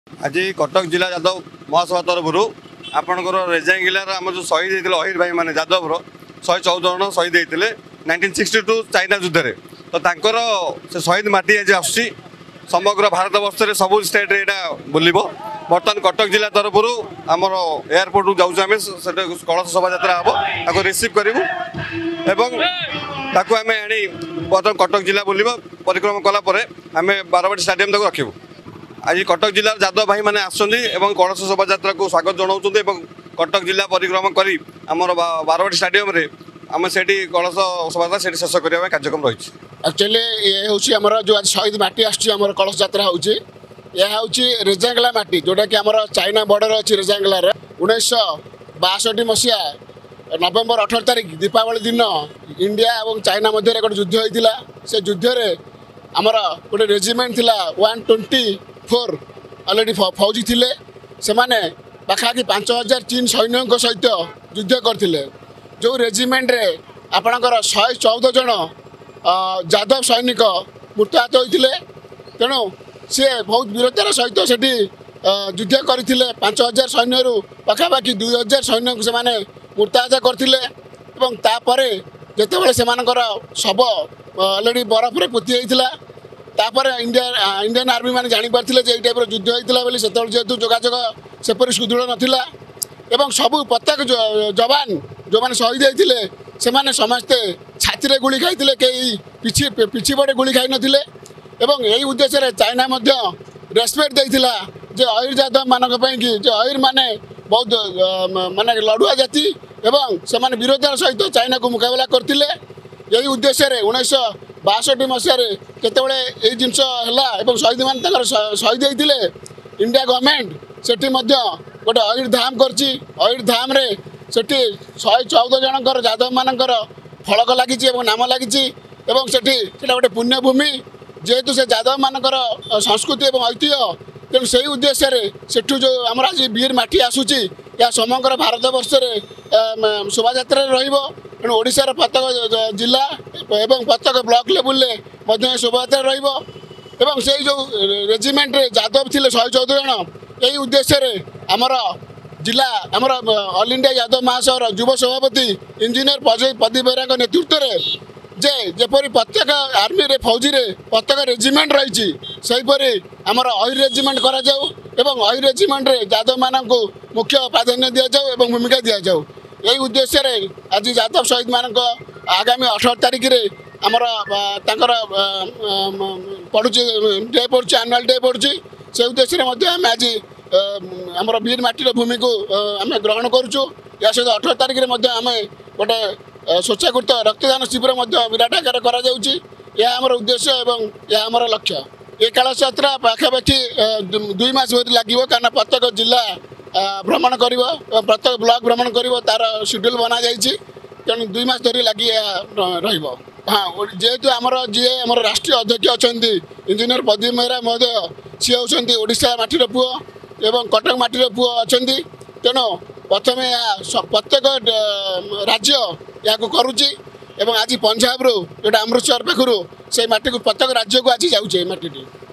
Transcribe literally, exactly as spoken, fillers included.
आज कटक जिला यादव महासभा तरफ आपणकर रेजाई जिलार आम जो शहीद होते अहिर भाई मैंने यादव शहे चौदह जन शहीद होते नाइंटीन सिक्सटी टू चाइना युद्ध में तो तांकर से शहीद माटी आज आसूँ समग्र भारत वर्ष में सब स्टेट यहाँ बुल बर्तमान कटक जिला तरफ आमर एयरपोर्ट को जाऊँ आम से कलश शोभा यात्रा हम रिसीव करूँ ताकू आम आनी बर्तमान कटक जिला बुल परिक्रमा कलापर आम बारवाटी स्टाडियम तक रखू आज कटक जिलार यादव भाई मैंने आसुँच कलश शोभा यात्रा को स्वागत जनाऊँ कटक जिला परिक्रमा करी आमर बारवाटी स्टाडियम आम से कलश शोभा से शेष करने कार्यक्रम रही एक्चुअली ये हूँ आमर जो आज शहीद माटी आसूँ कलश यात्रा हूँ यह हूँ रेजांगला माटी जोटा कि आमर चाइना बॉर्डर अच्छी रेजांगलार उन्नीस बासठी मसीहा नवेम्बर अठारह तारिख दीपावली दिन इंडिया और चाइना मध्य गोटे युद्ध होता से युद्ध में आमर गोटे रेजिमेंट थिला वन ट्वेंटी फोर अलरेडी फौजी थिले से माने पाखापाखि पांच हजार चीन सैन्यों सहित युद्ध करते जो रेजिमेंट रे आपणकर शहे चौदह जन यादव सैनिक मृत्युआहत होते तेणु सी बहुत वीरतार सहित से युद्ध करते पांच हजार सैन्य पाखापाखि दुई हजार सैन्य से मृत्युआहत करते जितेबाला से शब अलरेडी बरफ में पोती होता तापर इंडिया इंडियन आर्मी मैंने जापारे ये टाइप युद्ध होता बोली से जेहेतु जोगाजोग सेपरी सुदृढ़ नाला एवं सबू प्रत्येक जवान जो मैंने शहीद होते से मैंने समस्ते छाती गुली खाई कई पिछी पिछी पटे गुली खाई नथिले एवं यही उद्देश्य चाइना रेस्पेक्ट देता जे अहिर यादव मानक कि जो अहिर माने बहुत माने लड़ुआ जाति एवं से वीरतार सहित चाइना को मुकाबला करते यही उद्देश्य उन्नीस बासठी मसीह केतबले यही जिनस है शहीद मान शहीद होते इंडिया गवर्नमेंट से गोटे अहिर धाम कर अहिर धाम रे सेठी शहे चौदह जनकर यादव मानकर फलक लगी नाम लगी गोटे पुण्यभूमि जेहेतु से यादव मानकर संस्कृति और ऐतिह्य तेणु से उद्देश्य सेठू जो आम आज वीर माटी आसूची या समग्र भारत वर्ष में शोभा यात्रा तेणु ओडिशार प्रत्येक जिला एवं प्रत्येक ब्लॉक लेवल में शोभा यात्रा रही से जो रेजिमेंट यादव थे शहे चौदह जन यही उद्देश्य आमर जिला आमर ऑल इंडिया यादव महासभा युव सभापति इंजीनियर प्रदीप बेहरा नेतृत्व में जे जपरी प्रत्येक आर्मी रे फौजी रे प्रत्येक रेजिमेंट रही सेहीपरि आमर अहिर रेजिमेंट करा जाऊ एवं अहिर रेजिमेंट रे यादव मानक मुख्य प्राधान्य दि जाऊ एवं भूमिका दि जाऊ यही उद्देश्य रे आज यादव शहीद मानक आगामी अठारह तारिख रे आमर तांकर पड़ुची डे पड़ुची एनुअल डे पड़ुची से उद्देश्य आम आज आमर वीर माटीर भूमि को आम ग्रहण करुचु या सहित अठारह तारिख में आम गोटे स्वेच्छाकृत रक्तदान शिविर विराट आकार कर उद्देश्य एवं यह आमर लक्ष्य ये कलश यात्रा पाखापाखि दुई मास लगे कारण प्रत्येक जिला भ्रमण कर प्रत्येक ब्लॉक भ्रमण कर तार शेड्यूल बना जाइए तेणु दुई मास धरी लगी हाँ जेहेतु आमर जी आम राष्ट्रीय अध्यक्ष अच्छा इंजीनियर प्रदीप बेहरा महोदय सी होती ओडिशा माटीर पुओ एवं कटक माटीर पुओ अच्छा तेणु प्रथम प्रत्येक राज्य या करुच्ची आज पंजाब रू जो अमृतसर पाखु से माटी को प्रत्येक राज्य को आज जाऊे माटी।